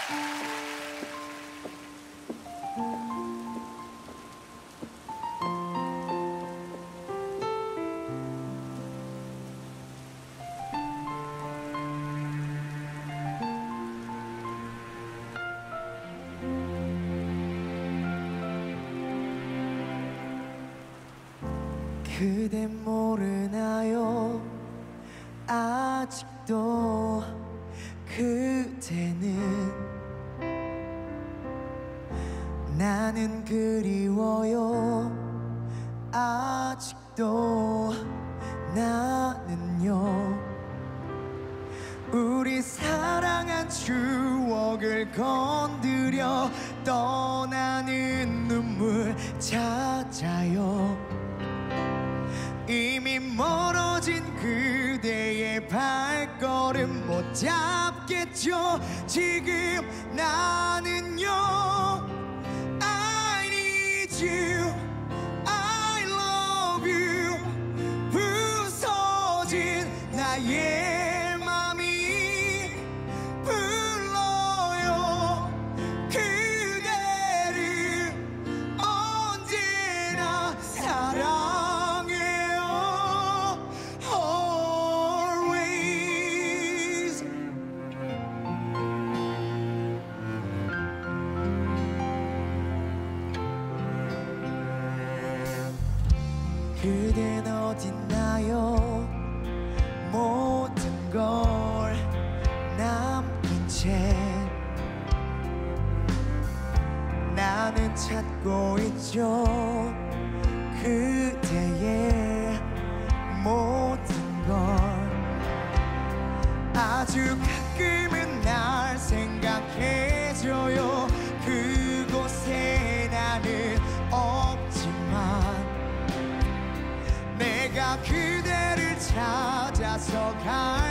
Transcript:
그대 모르나요? 아직도 그대는 나는 그리워요. 아직도 나는요. 우리 사랑한 추억을 건드려 떠나는 눈물 찾아요. 이미 멀어진 그대의 발걸음 못 잡겠죠. 지금 나는요. I need you, I love you. 부서진 나의 맘이 불러요. 그대를 언제나 사랑 그댄 어딨나요? 모든 걸 남긴 채 나는 찾고 있죠. 그대의 모든 걸. 아주 가끔은 날 생각해줘요. 그곳에 나는 없지만 내가 그대를 찾아서 가